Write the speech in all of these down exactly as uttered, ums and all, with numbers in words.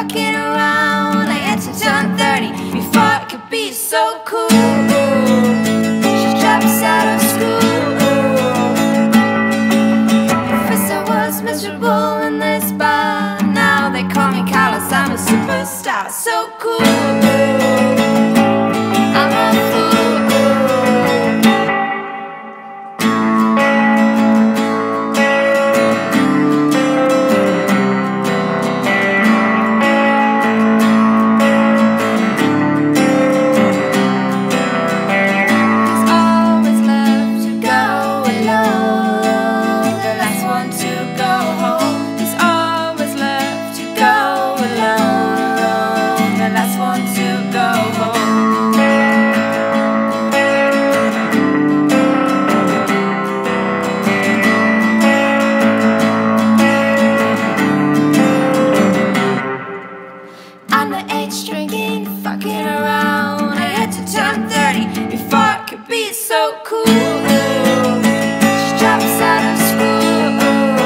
fucking around. I had to turn thirty before I could be so cool. She drops out of school. First I was miserable in this bar. Now they call me callous, I'm a superstar. So cool. I'm a fool. Drinking, fucking around. I had to turn thirty before I could be so cool. She drops out of school.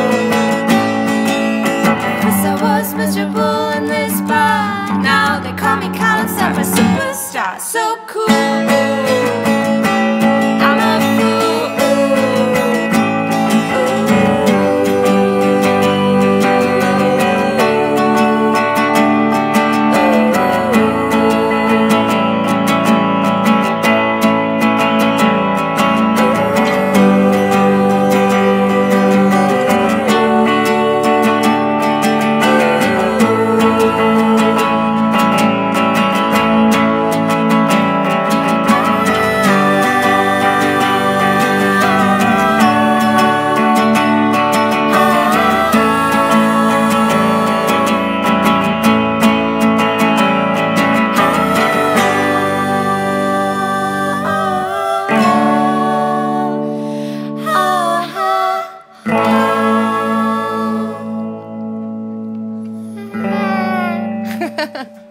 First I was miserable in this bar. Now they call me Collins, I'm a superstar. So cool. I'm a fool. Ha ha ha.